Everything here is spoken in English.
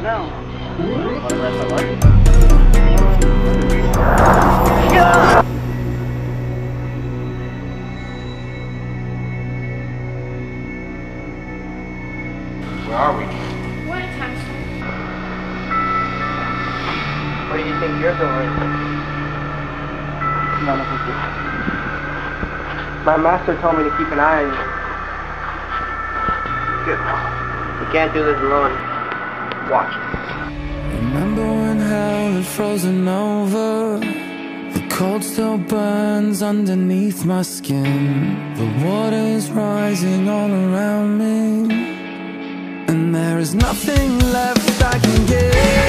now. For the rest of life. Where are we? We're in Texas. What do you think you're doing? None of us do. My master told me to keep an eye on you. Good. We can't do this alone. Watch. Remember when hell had frozen over? The cold still burns underneath my skin. The water is rising all around me, and there is nothing left I can give.